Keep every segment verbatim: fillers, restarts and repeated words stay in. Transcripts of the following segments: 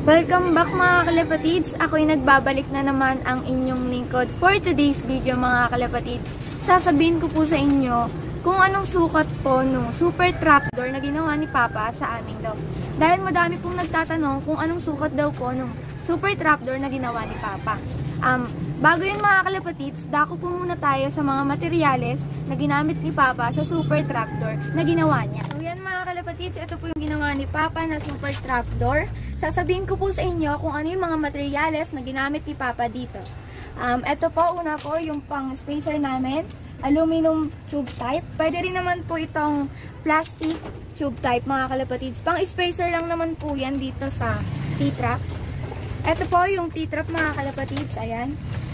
Welcome back mga kalapatids! Ako'y nagbabalik na naman ang inyong lingkod for today's video mga kalapatids. Sasabihin ko po sa inyo kung anong sukat po nung super trapdoor na ginawa ni Papa sa aming daw. Dahil madami pong nagtatanong kung anong sukat daw po nung super trapdoor na ginawa ni Papa. Um, bago yun mga kalapatids, dako po muna tayo sa mga materyales na ginamit ni Papa sa super trapdoor na ginawa niya. So yan mga kalapatids, ito po yung ginawa ni Papa na super trapdoor. Sasabihin ko po sa inyo kung ano yung mga materyales na ginamit ni Papa dito. Um, ito po, una po yung pang spacer namin, aluminum tube type. Pwede rin naman po itong plastic tube type mga kalapatids. Pang spacer lang naman po yan dito sa T-trap. Ito po yung T-trap mga kalapatids, ayan.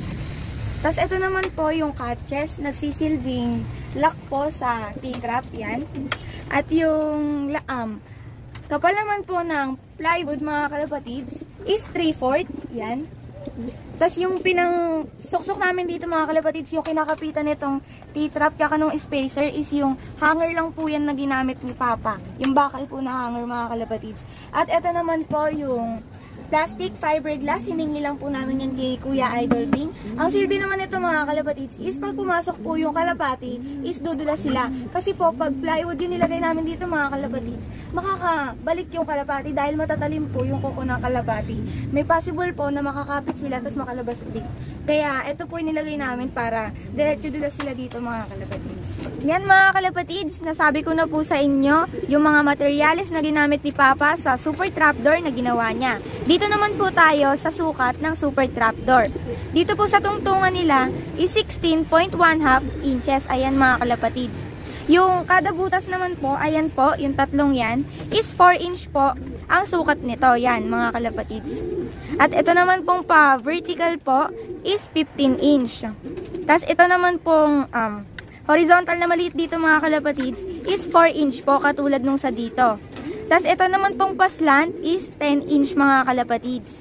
Tapos ito naman po yung catches, nagsisilbing lock po sa T-trap, yan. At yung laam, kapal naman po ng plywood mga kalapatids is three fourths, yan. Tapos yung pinang suksok namin dito mga kalapatids, yung kinakapitan nitong T-trap kaka nung spacer is yung hanger lang po yan na ginamit ni Papa. Yung bakal po na hanger mga kalapatids. At ito naman po yung plastic fiberglass, hiningi lang po namin yan kay Kuya Idol Bing. Ang silbi naman nito mga kalapatids is pag pumasok po yung kalapati is dudula sila. Kasi po pag plywood yung nilagay namin dito mga kalapatids, makakabalik yung kalapati dahil matatalim po yung kuko ng kalapati. May possible po na makakapit sila tapos makalabas ulit. Kaya ito po yung nilagay namin para diretso dula sila dito mga kalapatids. Yan mga kalapatids, nasabi ko na po sa inyo yung mga materyales na ginamit ni Papa sa super trapdoor na ginawa niya. Dito naman po tayo sa sukat ng super trapdoor. Dito po sa tungtungan nila is sixteen point one half inches. Ayan mga kalapatids. Yung kada butas naman po, ayan po, yung tatlong yan, is four inch po ang sukat nito. Yan mga kalapatids. At ito naman pong pa vertical po is fifteen inch. Tapos ito naman pong um, horizontal na maliit dito mga kalapatids is four inch po katulad nung sa dito. Tapos ito naman pong paslant is ten inch mga kalapatids.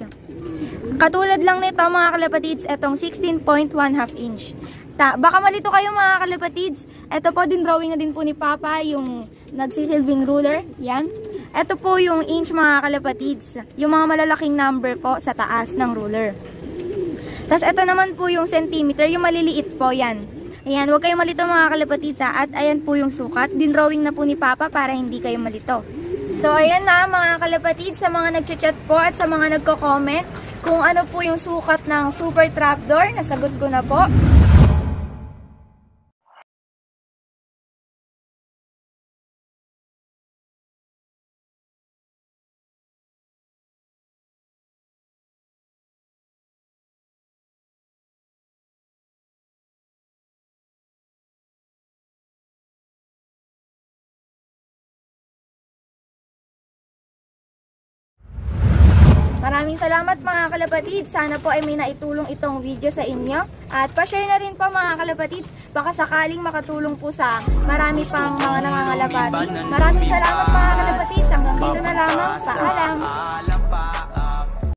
Katulad lang nito mga kalapatids, itong sixteen point one half inch. Ta baka malito kayo mga kalapatids. Ito po din drawing na din po ni Papa yung nagsisilbing ruler. Yan. Ito po yung inch mga kalapatids. Yung mga malalaking number po sa taas ng ruler. Tapos ito naman po yung centimeter, yung maliliit po yan. Ayan, huwag kayong malito mga kalapatids ha. At ayan po yung sukat. Din-drawing na po ni Papa para hindi kayo malito. So ayan na mga kalapatids, sa mga nagchat-chat po at sa mga nagko-comment kung ano po yung sukat ng super trapdoor, nasagot ko na po. Maraming salamat mga kalapatids. Sana po ay may naitulong itong video sa inyo. At pa-share na rin po mga kalapatids. Baka sakaling makatulong po sa marami pang mga nangangalapati. Maraming salamat mga kalapatids. Hanggang dito na lamang. Paalam!